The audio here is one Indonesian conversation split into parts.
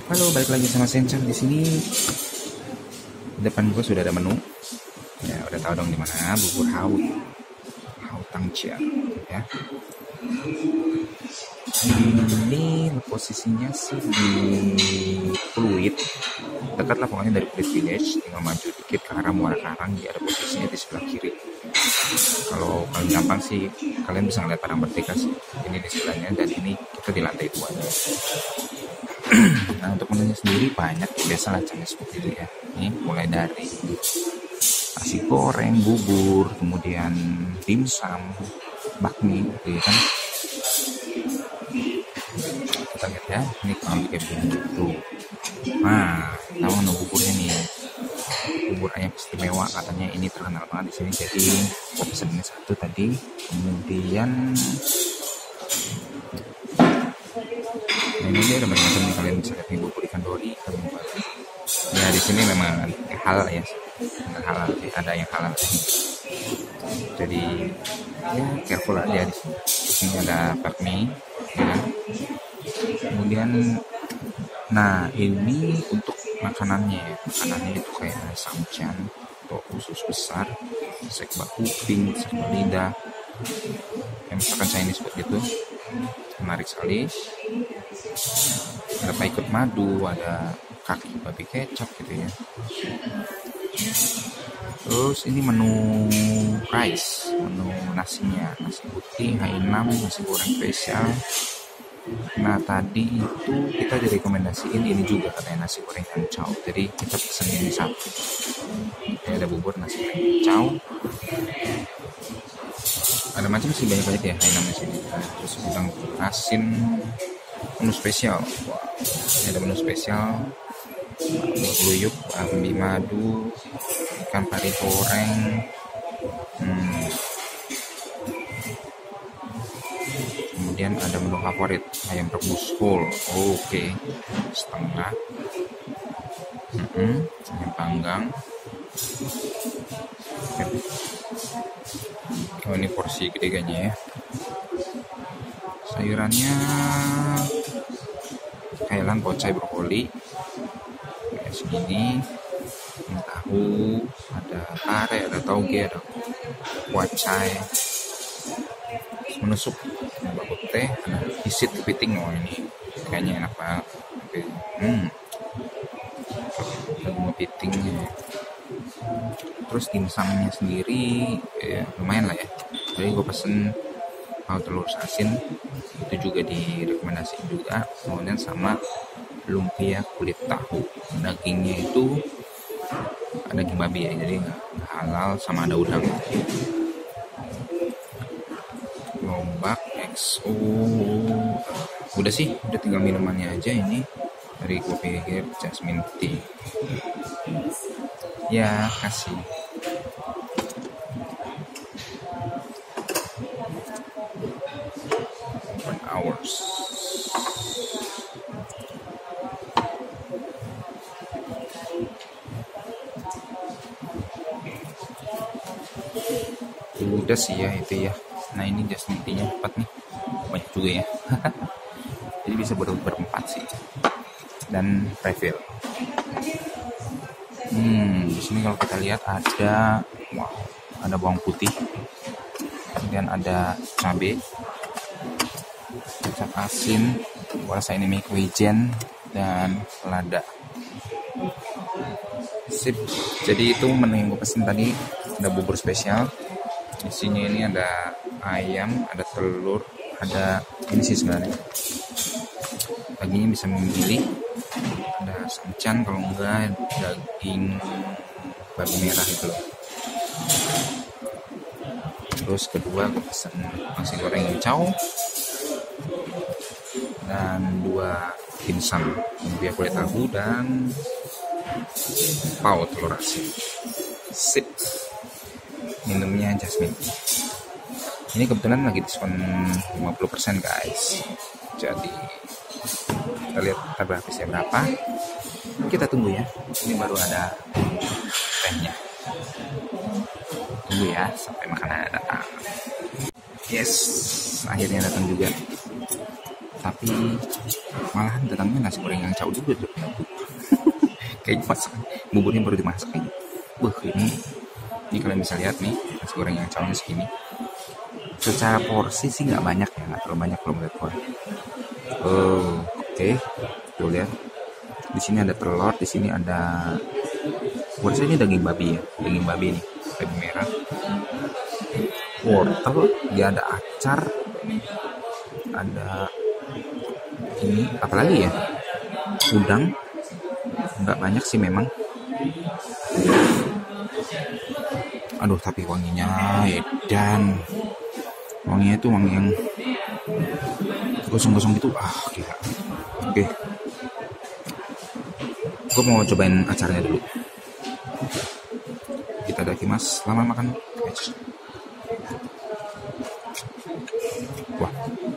Halo, balik lagi sama Sencan di sini. Depan gua sudah ada menu. Ya, udah tahu dong di mana bubur haut, haut tangcia, ya. Ini posisinya sih di Pluit, dekat lah pokoknya dari Pluit Village. Tinggal maju dikit ke arah Muara Karang, dia ada posisinya di sebelah kiri. Kalau paling gampang sih kalian bisa ngeliat Padang Merdeka sih. Ini di sebelahnya dan ini kita di lantai 2. Nah, untuk menunya sendiri banyak, biasa lah jenis seperti itu ya. Ini mulai dari nasi goreng, bubur, kemudian dimsum, bakmi, gitu ya kan. Kita lihat ya, ini kurang lebih kayak begini tuh. Nah, kita mau buburnya nih. Bubur ayam istimewa katanya ini terkenal banget di sini. Jadi saya pesen ini satu tadi, kemudian ini dia ada macam-macam nih, kalian bisa lihat nih bubur ikan dori, ya di sini memang halal ya, halal sih, ada yang halal sih. Jadi ya careful aja di sini. Di sini ada bakmi, ya. Kemudian, nah ini untuk makanannya itu kayak samcan atau usus besar, sek bak kuping, sek lidah, yang misalkan Chinese food gitu, menarik sekali. Ada paikut madu, ada kaki babi kecap gitu ya. Terus ini menu rice, menu nasinya, nasi putih H6, nasi goreng spesial. Nah tadi itu kita direkomendasiin ini juga katanya nasi goreng cancau, jadi kita pesen ini satu. Ini ada bubur nasi goreng cancau, ada macam sih, banyak ya H6 di sini. Terus udang asin, menu spesial. Wow, ini ada menu spesial, luyuk, ambi madu, ikan pari goreng, kemudian ada menu favorit ayam rebus full, oke, setengah, ayam panggang. Oh ini porsi gede kayaknya ya. Sayurannya kailan, pocai, brokoli kayak segini. Ini tahu, ada pare, ada tauge, ada kuacai. Menu sup, ada bakut teh, ada isit kepiting. Oh ini kayaknya enak banget. Ada bunga pitingnya. Terus dimsumnya sendiri ya lumayan lah ya. Jadi gue pesen mau telur asin, itu juga direkomendasiin juga. Kemudian sama lumpia kulit tahu, dagingnya itu ada daging babi ya, jadi nggak halal, sama ada udang. Lombak XO, udah sih, udah tinggal minumannya aja. Ini dari kopi jasmine tea. Ya kasih. Open hours. Udah sih ya itu ya. Nah ini jasmine tea-nya 4 nih, banyak juga ya. Jadi bisa berempat sih. Dan refill. Di sini kalau kita lihat ada, ada bawang putih, kemudian ada cabai, kecap asin, rasa ini make wijen, dan lada. Sip. Jadi itu menu yang gue pesen tadi. Ada bubur spesial. Isinya ini ada ayam, ada telur, ada ini sih sebenarnya. Dagingnya bisa memilih. Ada samcan, kalau enggak daging babi merah itu loh. Terus kedua gue pesen nasi goreng cancau dan 2 dimsum, lumpia kulit tahu, dan pau telur asin. Sip. Minumnya jasmine. Ini kebetulan lagi diskon 50% guys. Jadi kita lihat harga habisnya berapa. Kita tunggu ya. Ini baru ada tehnya. Tunggu ya sampai makanan datang. Yes, akhirnya datang juga. tapi malahan datangnya nasi goreng yang cau juga tuh. Kayaknya masak buburnya baru dimasak kayaknya. Ini kalian bisa lihat nih nasi goreng yang caunya segini. Secara porsi sih nggak banyak ya, nggak terlalu banyak kalau menurut gue. Oke. Tuh lihat. Di sini ada telur, di sini ada, ini daging babi ya, daging babi nih, daging merah, wortel, dia ada acar, ada ini apalagi ya, udang, nggak banyak sih memang. Aduh tapi wanginya edan, wanginya itu wangi yang gosong-gosong gitu, gila. Oke. Gue mau cobain acaranya dulu. Kita mas, selamat makan. Wah,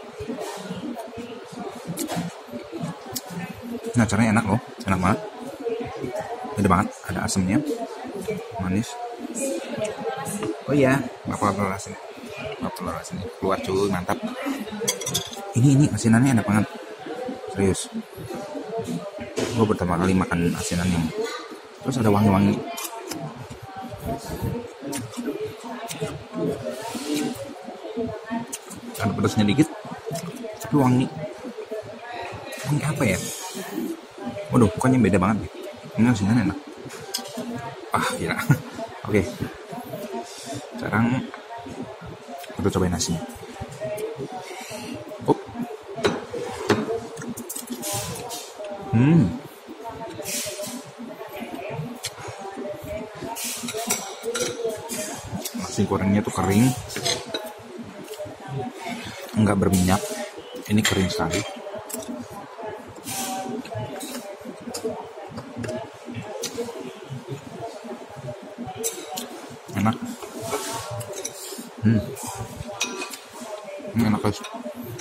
ini acaranya enak loh, enak banget. Beda banget, ada asamnya, manis. Oh iya, nggak perlu asin, keluar cuy, mantap. Ini asinannya enak banget, serius. Gue pertama kali makan asinan yang terus ada wangi-wangi. Ada pedasnya dikit, tapi wangi apa ya? Waduh, pokoknya beda banget. Ini asinan enak. Gila. Oke. Sekarang kita cobain nasinya. Nasi gorengnya tuh kering, nggak berminyak. Ini kering sekali. Enak. Ini enak guys.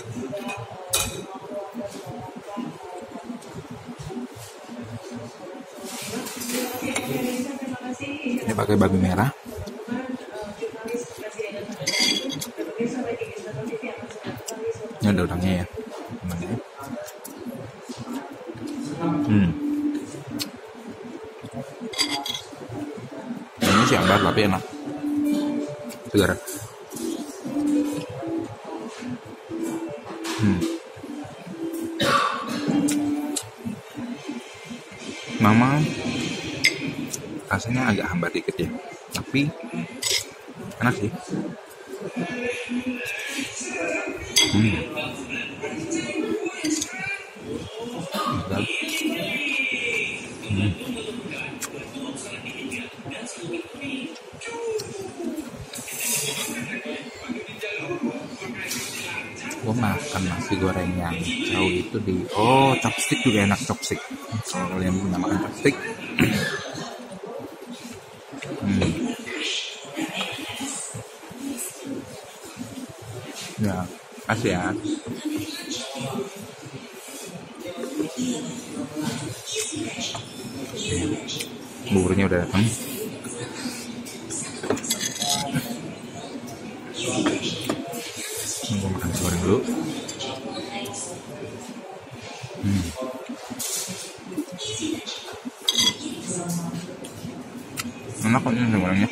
Ini pakai babi merah. Ini ada udangnya ya. Ini sih ambar tapi enak. Segar. Mama rasanya agak hambar dikit ya, tapi enak sih. Gue makan nasi goreng yang jauh itu di chopstick juga enak. Chopstick kalau kalian punya makan chopstick. Ya kasih ya. Buburnya udah datang. Gue makan nasi goreng dulu. Enak kok ini nasi gorengnya.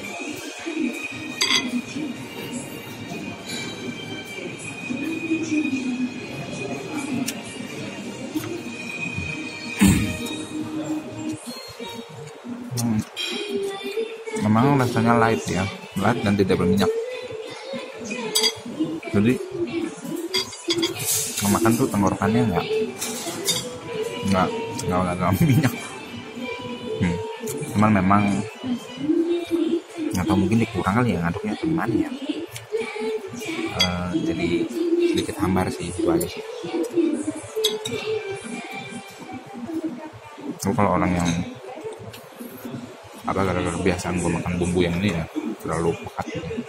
Memang rasanya light ya, light dan tidak berminyak. Jadi memakan tuh tenggorokannya nggak minyak. Cuman memang nggak tahu, mungkin dikurang kali ya ngaduknya atau gimana ya. Jadi sedikit hambar sih, itu aja sih. Kalau orang yang gara-gara kebiasaan gue makan bumbu yang ini ya terlalu pekat.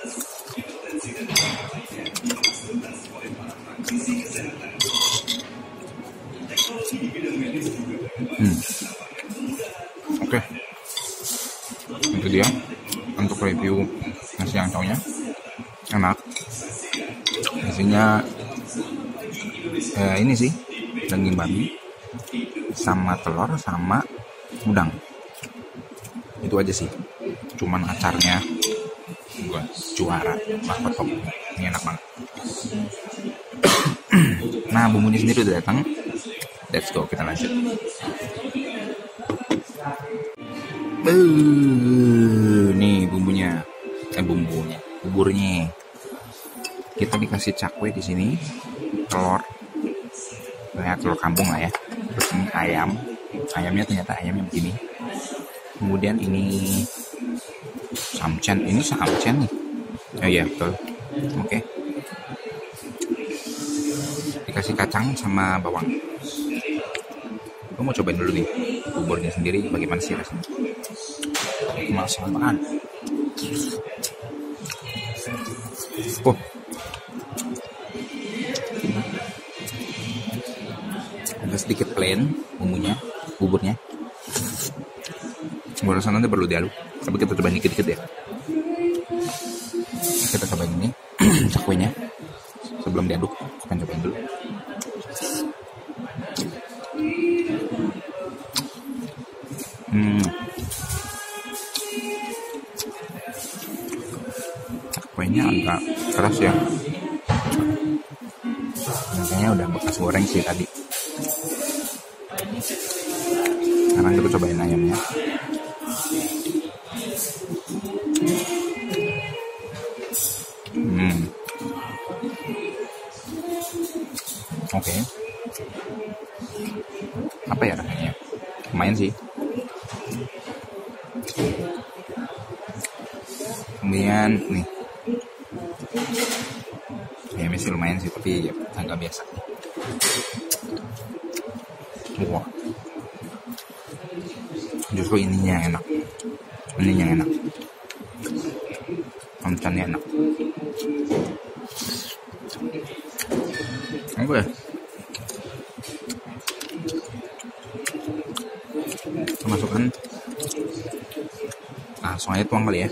Oke. Itu dia untuk review nasi yang caunya. Enak. Isinya Ini sih daging babi sama telur sama udang, itu aja sih. Cuman acarnya gua juara, mantap top, ini enak banget. Nah, bumbunya sendiri udah datang. Let's go, kita lanjut. Nih bumbunya, buburnya. Kita dikasih cakwe di sini, telur, ya telur kampung lah ya. Terus ini ayamnya ternyata ayamnya begini. Kemudian ini samcen nih. Oh iya betul. Oke. Dikasih kacang sama bawang. Gue mau cobain dulu nih buburnya sendiri bagaimana sih rasanya. Masakan. Oh. Agak sedikit plain buburnya. Gue rasa nanti perlu diaduk, tapi kita cobain dikit-dikit ya. Kita cobain ini cakwenya sebelum diaduk. Kita cobain dulu. Cakwenya agak keras ya. Kayaknya udah bekas goreng sih tadi. Sekarang kita cobain ayamnya. Oke. Apa ya rasanya? Lumayan sih. Kemudian nih, ya masih lumayan sih, tapi ya agak biasa. Wah, justru ininya enak. Samcannya enak. Apa ya? Masukkan. Langsung aja tuang kali ya.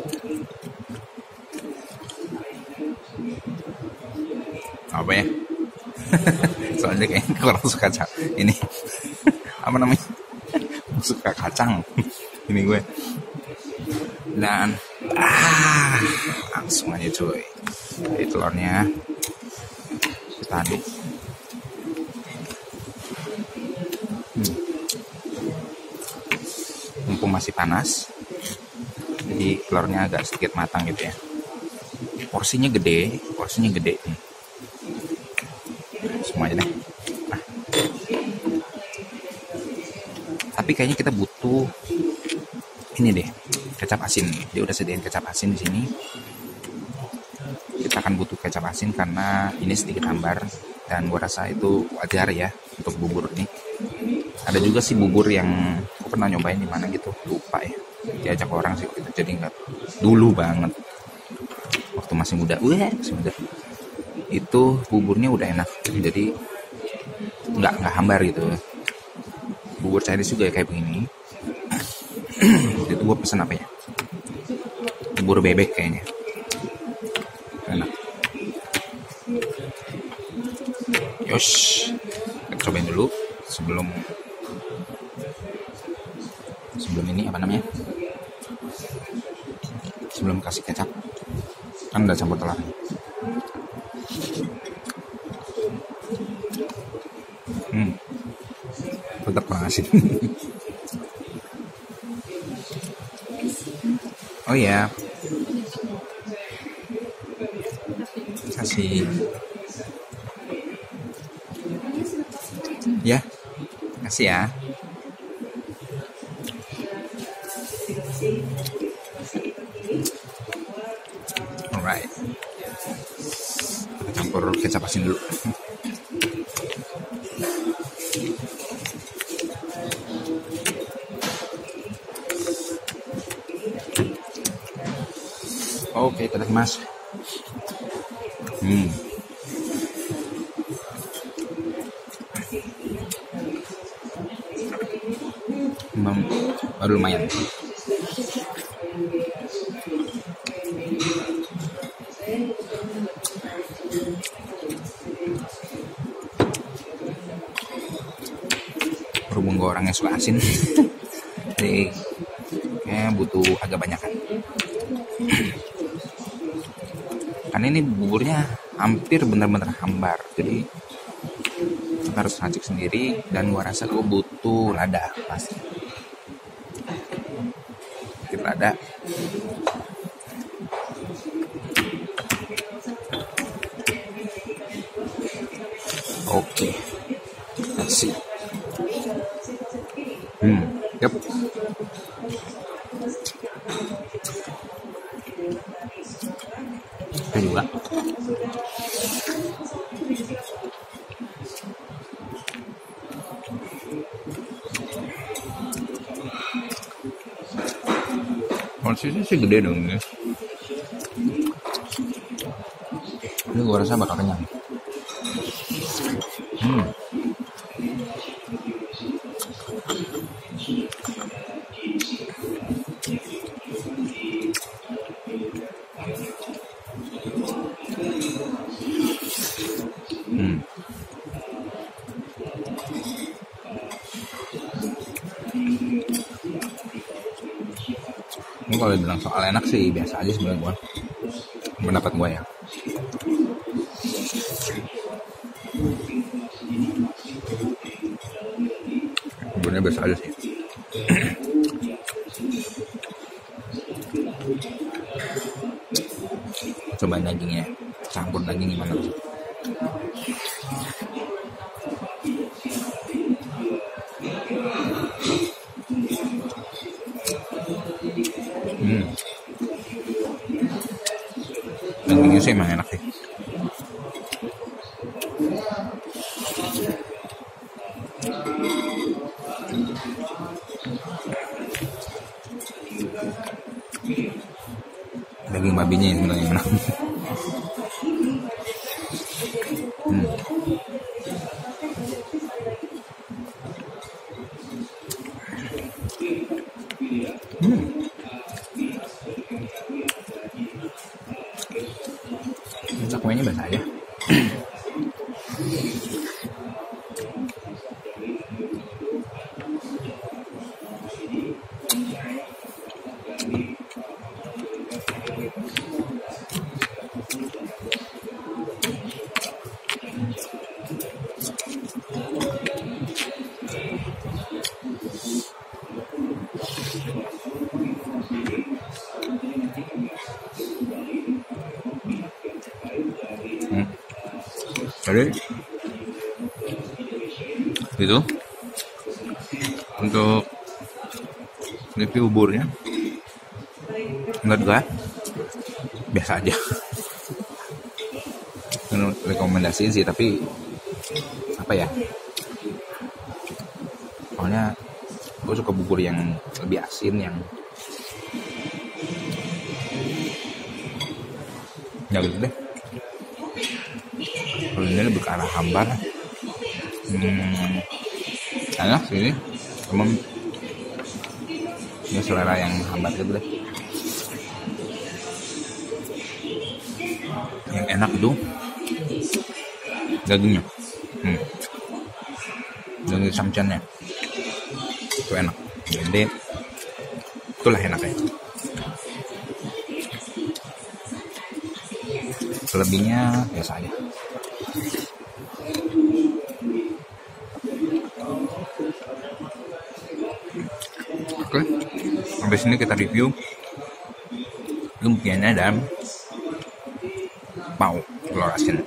Apa ya? Soalnya kayaknya kurang suka ini apa namanya, suka kacang ini gue. Dan langsung aja cuy, dari telurnya kita aduk. Mumpung masih panas, jadi telurnya agak sedikit matang gitu ya. Porsinya gede nih. Semua aja deh. Tapi kayaknya kita butuh ini deh, kecap asin. Dia udah sediain kecap asin di sini. Kita akan butuh kecap asin karena ini sedikit hambar dan gua rasa itu wajar ya untuk bubur ini. Ada juga sih bubur yang aku pernah nyobain di mana gitu, lupa ya. Diajak orang sih gitu, jadi nggak dulu banget. Waktu masih muda. Itu buburnya udah enak, jadi nggak hambar gitu. Bubur Chinese juga kayak begini. Itu gue pesen apa ya, bubur bebek kayaknya, enak. Yos, kita cobain dulu sebelum ini apa namanya, sebelum kasih kecap, kan udah campur telur. Tetap kurang asin. Oh ya, kasih ya, kasih ya. Alright, kita campur kecap asin dulu. Oke, itadakimasu. Baru lumayan. orang yang suka asin. Jadi kayaknya butuh agak banyakan. Karena ini buburnya hampir benar-benar hambar, jadi harus racik sendiri, dan gua rasa gua butuh lada pasti. Sedikit lada. Oke, let's see. Yep. Itu juga. Porsinya sih gede dong ya. Ini gua rasa bakal kenyang. Ini kalau dibilang soal enak sih biasa aja sebenarnya gua. Pendapat gua ya. Sebenarnya biasa aja sih. Coba dagingnya, campur daging gimana sih? Dagingnya sih emang enak sih. Daging babinya yang sebenarnya enak. Kuenya biasa aja. Jadi itu untuk review buburnya, menurut gua biasa aja. Rekomendasiin sih, tapi apa ya, soalnya gue suka bubur yang lebih asin, yang ya gitu deh. Kalau ini lebih ke arah hambar. Enak sih ini, cuman ini selera yang hambar gitu deh. Yang enak itu dagingnya, daging samcannya itu enak. Jadi itulah enaknya. Selebihnya biasa aja. Oke, sampai sini kita review lumpianya dan pau telur asin.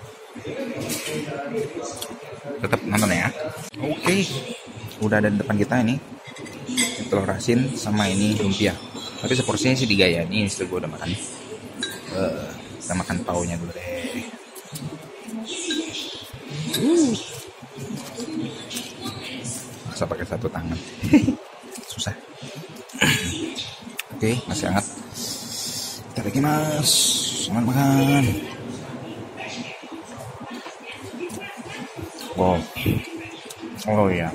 Tetap nonton ya. Oke, udah ada di depan kita ini telur asin sama ini lumpia. Tapi seporsinya sih 3 ya. Ini setelah gue udah makan. Kita makan paunya dulu deh. Bisa pakai satu tangan. Susah. Oke, masih hangat. Kita lagi mas. Selamat makan. Wow. Oh iya.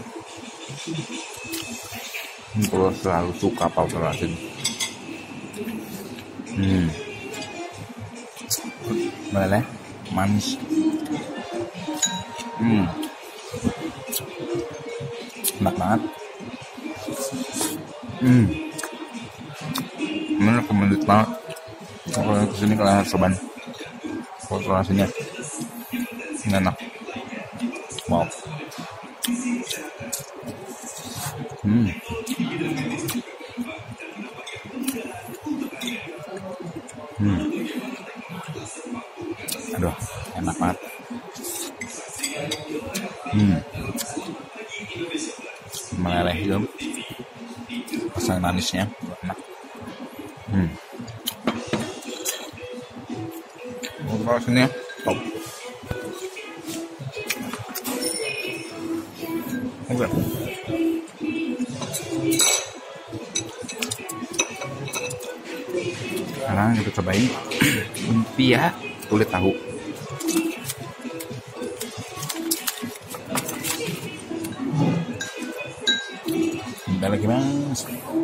Gue selalu suka pau telur asin. Boleh, manis. Enak banget. banget. Bener recommended banget kalau kesini kalian harus cobain. Kalau rasanya enak. Wow. Aduh, enak banget. Meleleh gitu. Rasa manisnya enak. Untuk rasanya top. Oke. Sekarang kita cobain lumpia kulit tahu. Bentar lagi mas.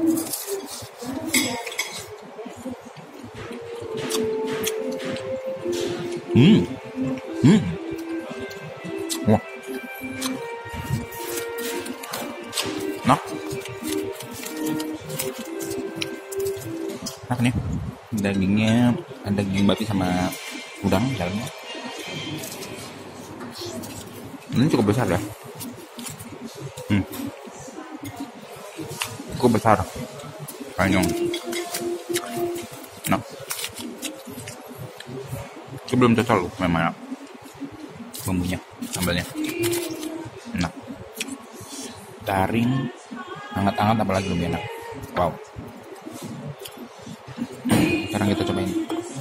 Wah. Nah. Enak nih. Dagingnya ada daging babi sama udang dalamnya. Ini cukup besar ya. Cukup besar. Panjang. Nah. Itu belum cocok loh memang bumbunya, sambalnya. Enak. Taring hangat-hangat apalagi lebih enak. Wow. Sekarang kita cobain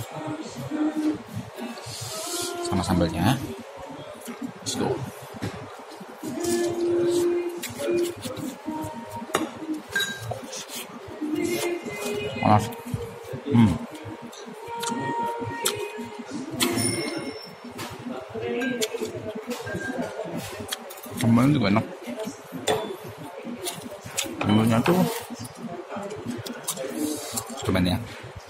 sama sambalnya. Let's go. Panas. Sambalnya juga enak. Sambalnya tuh cobain ya.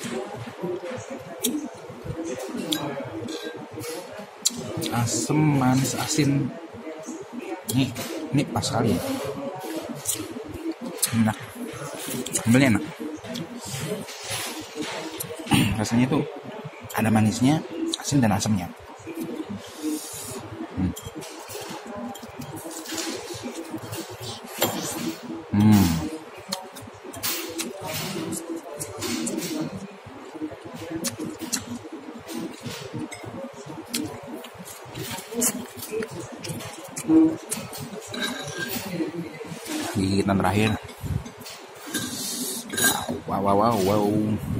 Asam, manis, asin. Ini pas sekali ya. Enak. Sambalnya enak. Rasanya tuh ada manisnya, asin dan asamnya. Gigitan terakhir. Wow. Wow.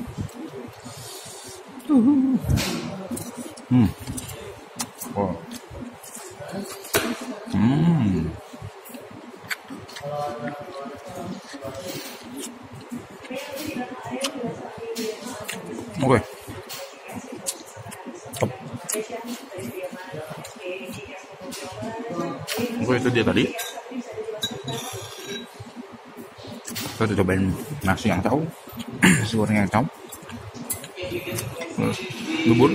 Oke. Top. Oke, itu dia tadi. Kita cobain nasi yang tahu, nasi goreng yang tahu, bubur,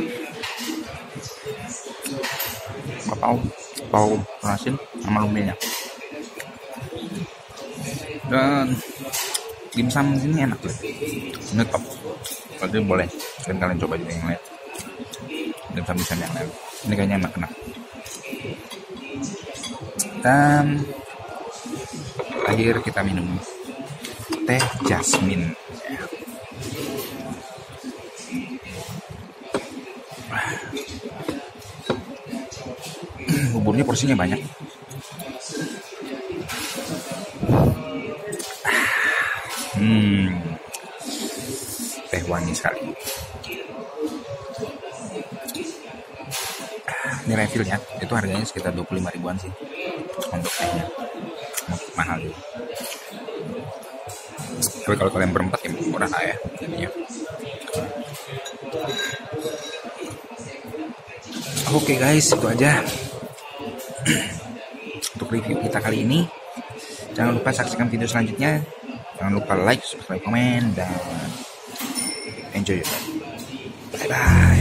tahu asin sama lumpianya. Dan dimsum sini enak loh, ini top. Jadi boleh dan kalian coba juga yang lain. Dimsum yang lain, ini kayaknya enak. Dan akhir kita minum teh jasmine. Buburnya porsinya banyak. Teh wangi sekali. Ini refill ya, itu harganya sekitar 25 ribuan sih untuk tehnya, mahal juga. Tapi kalau kalian berempat ya murah lah ya jadinya. Oke guys, itu aja untuk review kita kali ini. Jangan lupa saksikan video selanjutnya. Jangan lupa like, subscribe, komen, dan enjoy your life. Bye bye.